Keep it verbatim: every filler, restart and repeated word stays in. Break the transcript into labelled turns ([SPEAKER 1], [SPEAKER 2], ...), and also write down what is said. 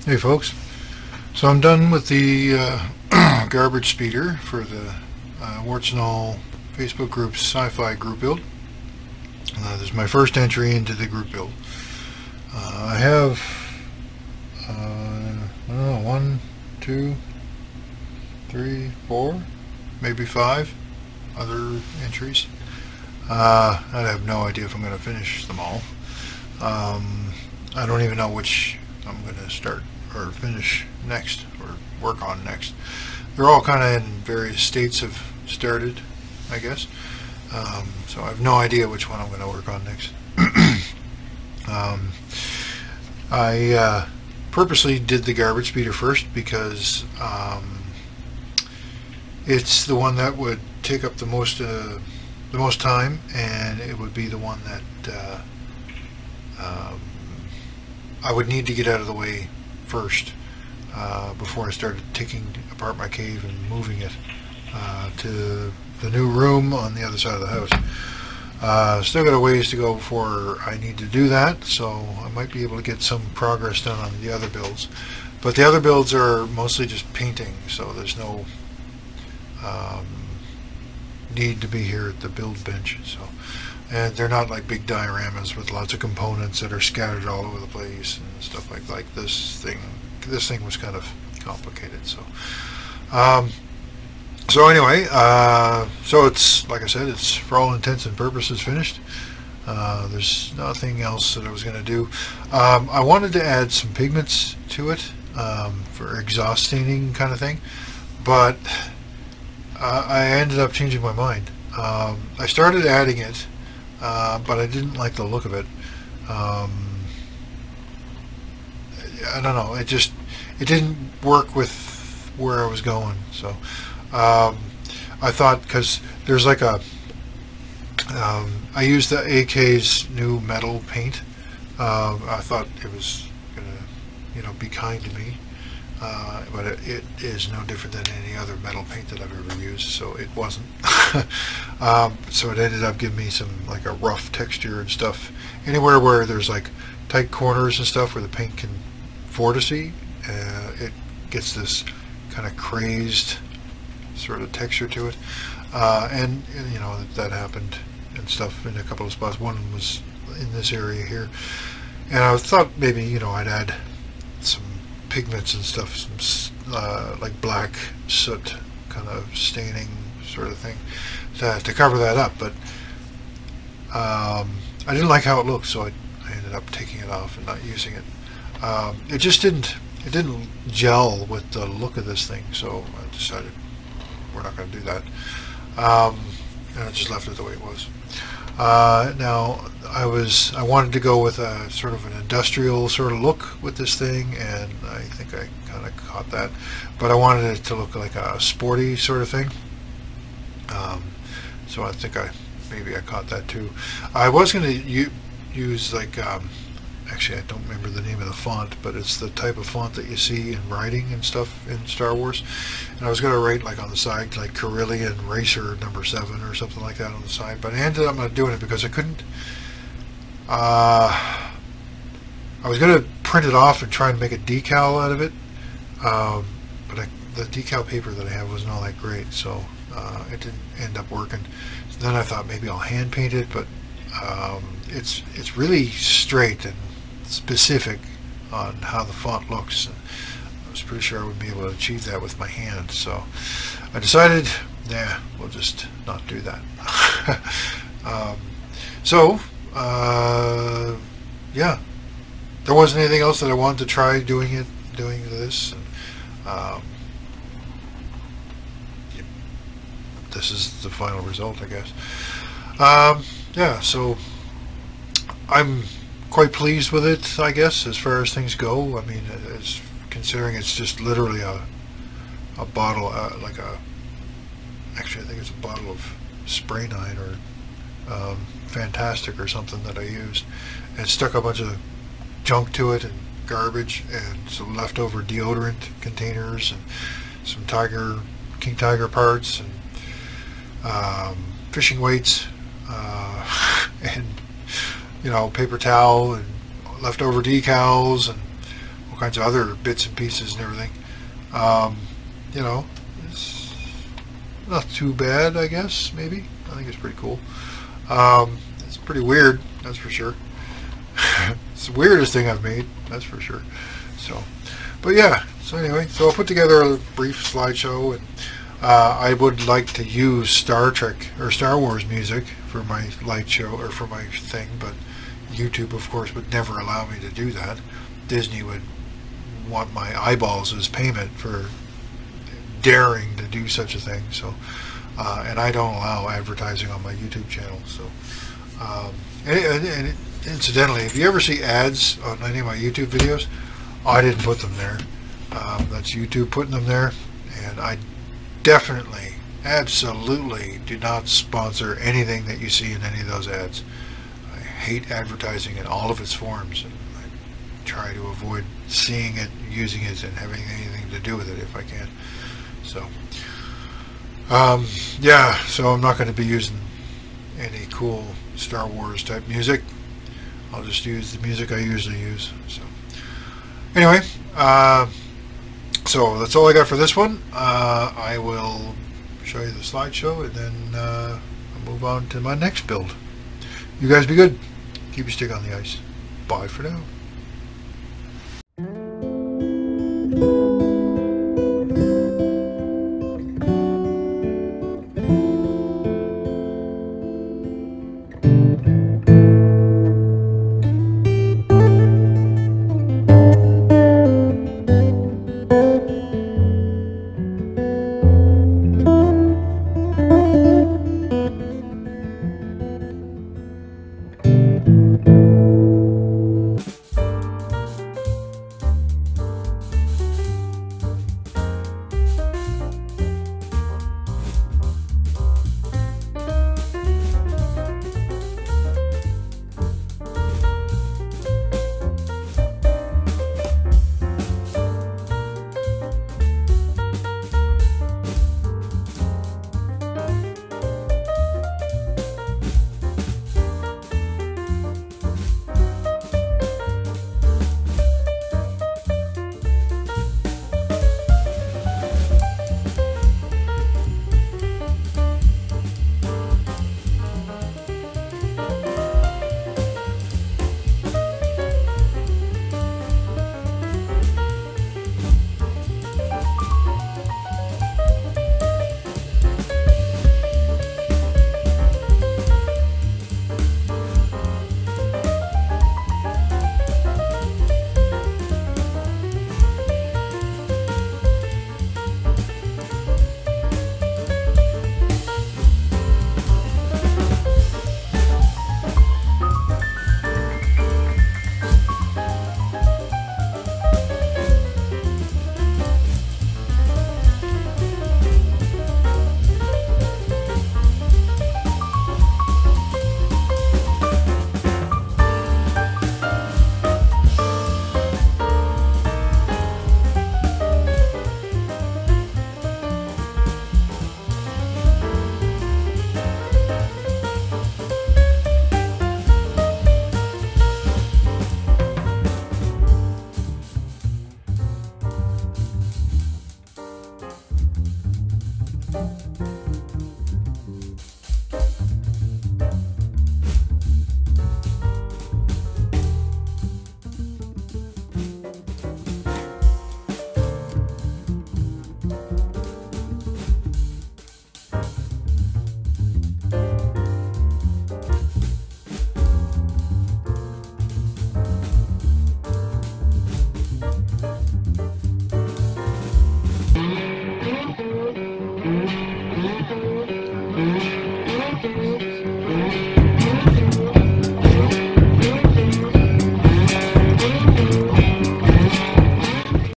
[SPEAKER 1] Hey folks, so I'm done with the uh, garbage speeder for the uh, Warts and All Facebook group's sci-fi group build. Uh, this is my first entry into the group build. Uh, I have uh, I don't know, one, two, three, four, maybe five other entries. Uh, I have no idea if I'm going to finish them all. Um, I don't even know which I'm going to start or finish next or work on next. They're all kind of in various states of started, I guess. Um, so I have no idea which one I'm going to work on next. um, I uh, purposely did the garbage speeder first because um, it's the one that would take up the most uh, the most time, and it would be the one that uh, um, I would need to get out of the way first uh, before I started taking apart my cave and moving it uh, to the new room on the other side of the house. Uh, still got a ways to go before I need to do that, so I might be able to get some progress done on the other builds. But the other builds are mostly just painting, so there's no um, need to be here at the build bench. So, and they're not like big dioramas with lots of components that are scattered all over the place and stuff like like this thing. This thing was kind of complicated. So, um, so anyway, uh, so it's like I said, it's for all intents and purposes finished. Uh, there's nothing else that I was going to do. Um, I wanted to add some pigments to it um, for exhaust staining kind of thing, but uh, I ended up changing my mind. Um, I started adding it. Uh, but I didn't like the look of it. Um, I don't know. It just it didn't work with where I was going. So um, I thought, because there's like a um, I used the A K's new metal paint. Uh, I thought it was gonna, you know, be kind to me. Uh, but it, it is no different than any other metal paint that I've ever used, so it wasn't. um, so it ended up giving me some like a rough texture and stuff. Anywhere where there's like tight corners and stuff where the paint can vortice, uh, it gets this kind of crazed sort of texture to it. Uh, and, and you know, that happened and stuff in a couple of spots. One was in this area here, and I thought maybe, you know, I'd add some pigments and stuff, some uh, like black soot kind of staining sort of thing to, to cover that up, but um, I didn't like how it looked, so I, I ended up taking it off and not using it. Um, it just didn't it didn't gel with the look of this thing, so I decided we're not going to do that, um, and I just left it the way it was. Uh, now I was I wanted to go with a sort of an industrial sort of look with this thing, and I think I kind of caught that, but I wanted it to look like a sporty sort of thing. Um, so I think I maybe I caught that too. I was going to use like um, actually I don't remember the name of the font, but it's the type of font that you see in writing and stuff in Star Wars, and I was going to write like on the side like Carillion Racer number seven or something like that on the side, but I ended up not doing it because I couldn't uh, I was going to print it off and try and make a decal out of it, um, but I, the decal paper that I have wasn't all that great, so uh, it didn't end up working. So then I thought maybe I'll hand paint it, but um, it's it's really straight and specific on how the font looks. I was pretty sure I would be able to achieve that with my hand, so I decided, nah, we'll just not do that. um, so uh, yeah, there wasn't anything else that I wanted to try doing it, doing this, and um, this is the final result, I guess. Um, yeah, so I'm quite pleased with it, I guess, as far as things go. I mean, as considering it's just literally a a bottle, uh, like a actually I think it's a bottle of spray nine or um, Fantastic or something that I used, and stuck a bunch of junk to it and garbage and some leftover deodorant containers and some tiger king tiger parts and um, fishing weights uh, and you know paper towel and leftover decals and all kinds of other bits and pieces and everything. Um, you know, it's not too bad, I guess. Maybe I think it's pretty cool. Um, it's pretty weird, that's for sure. It's the weirdest thing I've made, that's for sure. So, but yeah. So anyway, so I'll put together a brief slideshow, and uh, I would like to use Star Trek or Star Wars music for my light show or for my thing, but YouTube, of course, would never allow me to do that. Disney would want my eyeballs as payment for daring to do such a thing. So, uh, and I don't allow advertising on my YouTube channel. So, um, and, and, and incidentally, if you ever see ads on any of my YouTube videos, I didn't put them there. Um, that's YouTube putting them there, and I definitely, absolutely do not sponsor anything that you see in any of those ads. I hate advertising in all of its forms, and I try to avoid seeing it, using it, and having anything to do with it if I can. So, um, yeah, so I'm not going to be using any cool Star Wars type music. I'll just use the music I usually use. So, anyway, uh, so that's all I got for this one. Uh, I will show you the slideshow, and then uh, I'll move on to my next build. You guys be good. Keep your stick on the ice. Bye for now.